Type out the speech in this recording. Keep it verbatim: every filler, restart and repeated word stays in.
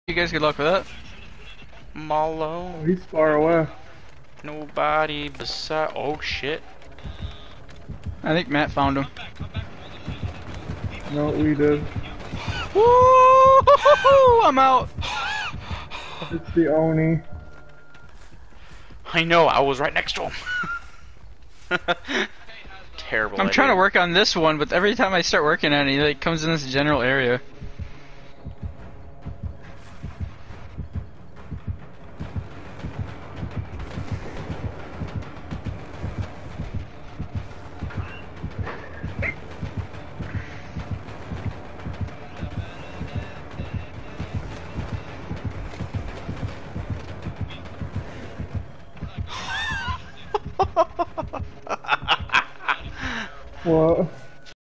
You guys good luck with that. Malo. Oh, he's far away. Nobody beside. Oh shit. I think Matt found him. No, we did. Woo! I'm out. It's the Oni. I know, I was right next to him. Terrible. I'm idea. trying to work on this one, but every time I start working on it, he like comes in this general area. What?